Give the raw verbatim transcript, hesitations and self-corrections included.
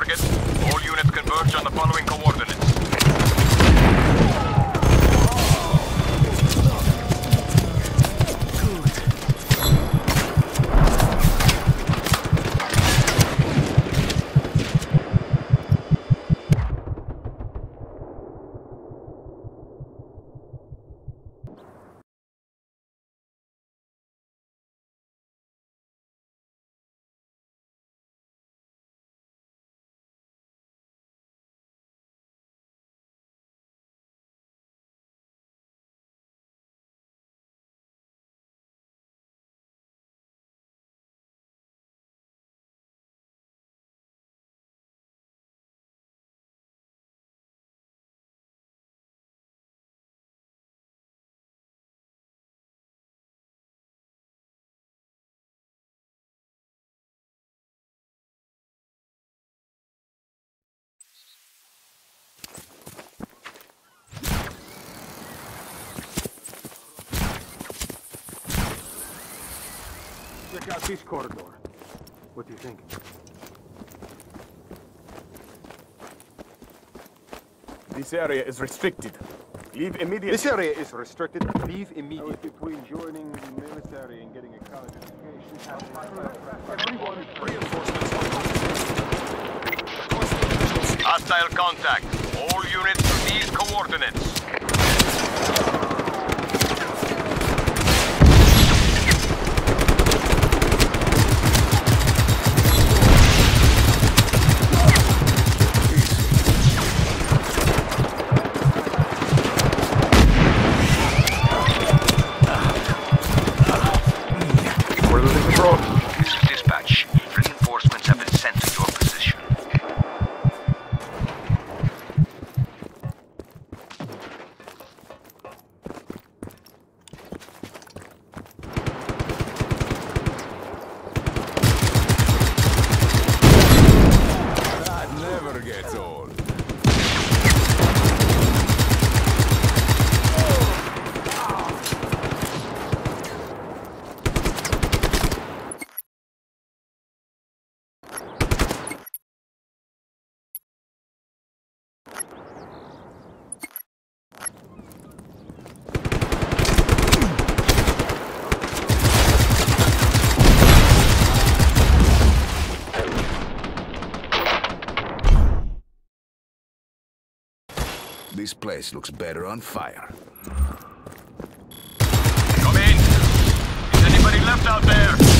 target. All units converge on the following coordinates. Check out this corridor. What do you think? This area is restricted. Leave immediately. This area is restricted. Leave immediately. Between joining the military and getting a college education. Reinforcements. Hostile contact. All units to these coordinates. This is dispatch. Reinforcements have been sent to your position. That never gets old. This place looks better on fire. Come in! Is anybody left out there?